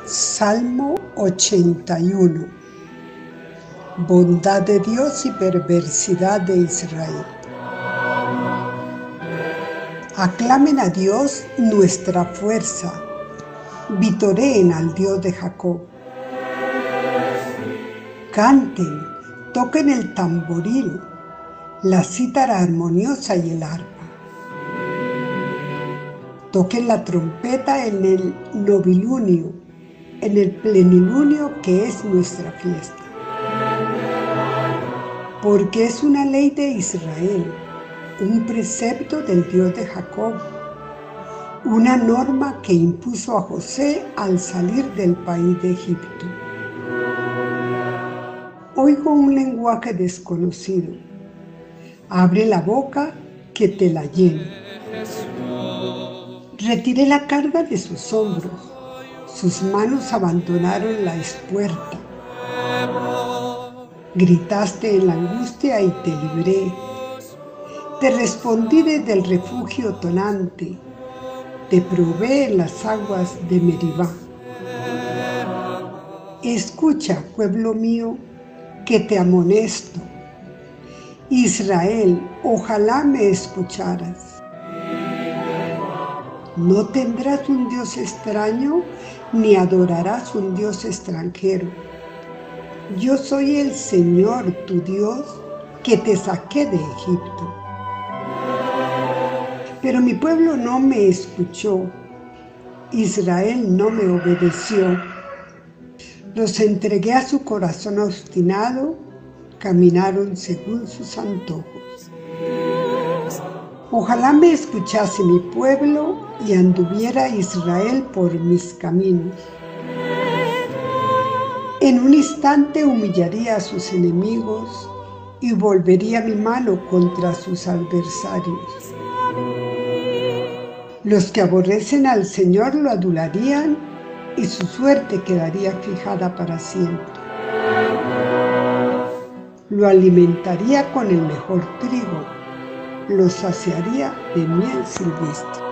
Salmo 81. Bondad de Dios y perversidad de Israel. Aclamen a Dios nuestra fuerza, vitoreen al Dios de Jacob. Canten, toquen el tamboril, la cítara armoniosa y el arpa. Toquen la trompeta en el novilunio, en el plenilunio que es nuestra fiesta. Porque es una ley de Israel, un precepto del Dios de Jacob, una norma que impuso a José al salir del país de Egipto. Oigo un lenguaje desconocido. Abre la boca que te la llene. Retiré la carga de sus hombros. Sus manos abandonaron la espuerta. Gritaste en la angustia y te libré. Te respondí desde el refugio tonante. Te probé en las aguas de Meribá. Escucha, pueblo mío, que te amonesto. Israel, ojalá me escucharas. No tendrás un Dios extraño, ni adorarás un Dios extranjero. Yo soy el Señor, tu Dios, que te saqué de Egipto. Pero mi pueblo no me escuchó, Israel no me obedeció. Los entregué a su corazón obstinado, caminaron según sus antojos. Ojalá me escuchase mi pueblo y anduviera Israel por mis caminos. En un instante humillaría a sus enemigos y volvería mi mano contra sus adversarios. Los que aborrecen al Señor lo adularían y su suerte quedaría fijada para siempre. Lo alimentaría con el mejor trigo, lo saciaría de miel silvestre.